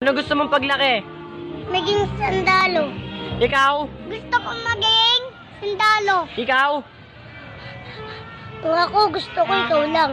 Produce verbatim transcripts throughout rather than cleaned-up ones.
Ano gusto mong paglaki? Maging sundalo. Ikaw? Gusto ko maging sundalo. Ikaw? Kung ako, gusto ko ikaw lang.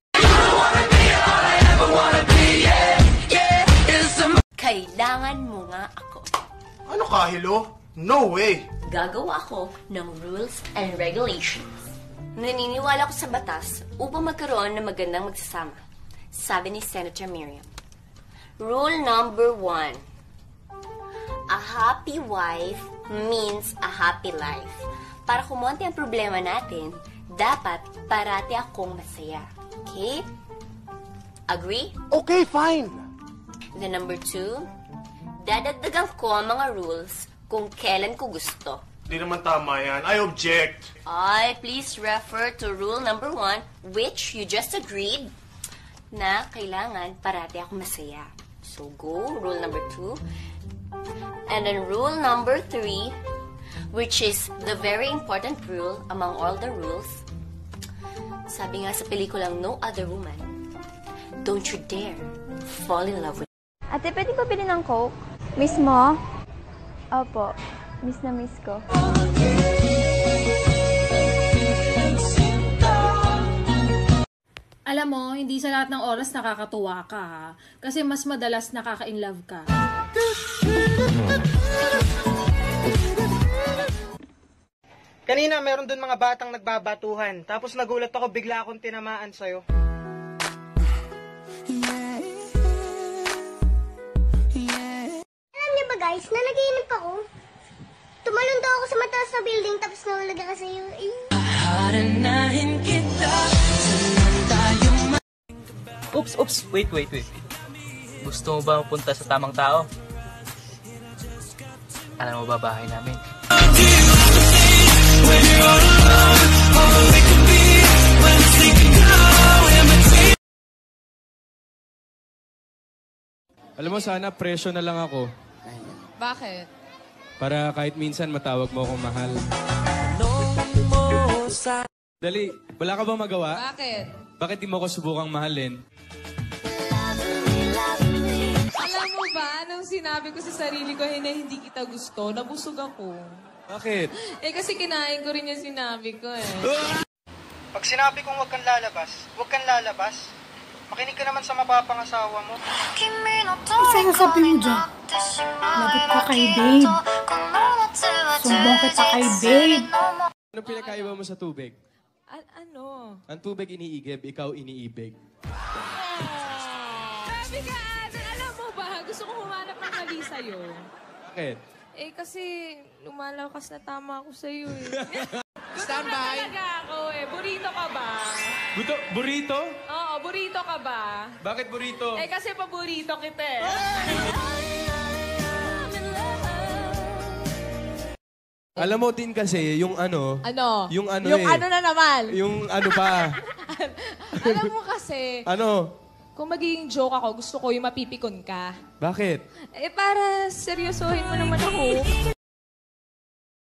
Kailangan mo nga ako. Ano ka, hello? No way! Gagawa ako ng rules and regulations. Naniniwala ko sa batas upang magkaroon ng magandang magsasama. Sabi ni Senator Miriam. Rule number one. A happy wife means a happy life. Para kumonti ang problema natin, dapat parati akong masaya. Okay? Agree? Okay, fine! The number two, dadagdagan ko ang mga rules kung kailan ko gusto. Di naman tama yan. I object. I please refer to rule number one, which you just agreed na kailangan parati ako masaya. So go, rule number two. And then rule number three, which is the very important rule among all the rules. Sabi nga sa pelikulang No Other Woman, don't you dare fall in love with. Ate, pwede ko bilhin ng Coke? Miss mo? Opo. Miss na miss ko. Alam mo, hindi sa lahat ng oras nakakatuwa ka, ha? Kasi mas madalas nakaka-inlove ka. Kanina, meron dun mga batang nagbabatuhan. Tapos nagulat ako, bigla akong tinamaan sa'yo. Alam niyo ba guys, na naginip ako. Tumalon daw ako sa mataas na building tapos nahulog ako sa iyo. Oops, oops. Wait, wait, wait. Gusto mo ba mapunta sa tamang tao? Alam mo ba bahay namin? Alam mo, sana presyo na lang ako. Bakit? Para kahit minsan matawag mo akong mahal. Dali, wala ka bang magawa? Bakit? Bakit di mo ako subukang mahalin? Alam mo ba, nung sinabi ko sa sarili ko na hindi kita gusto, nabusog ako. Bakit? Eh kasi kinain ko rin yung sinabi ko eh. Pag sinabi kong huwag kang lalabas, huwag kang lalabas, makinig ka naman sa mapapangasawa mo. Ang sasabi mo dyan? Lagot ka kay babe. Sumbong kita kay babe. Anong pinakaiba mo sa tubig? A- ano? Ang tubig iniigib, ikaw iniibig. Sabi ka, alam mo ba, gusto ko humanap ng mali sa'yo. Bakit? Eh kasi lumalakas na tama ako sa'yo eh. Stand by! Talaga ako eh. Burrito ka ba? Buto, burrito? Oo, burrito ka ba? Bakit burrito? Eh kasi paborito kita eh. Alam mo din kasi, yung ano... Ano? Yung ano Yung eh. ano na naman? Yung ano pa. Alam mo kasi, Ano? kung magiging joke ako, gusto ko yung mapipikon ka. Bakit? Eh para seryosohin mo naman ako.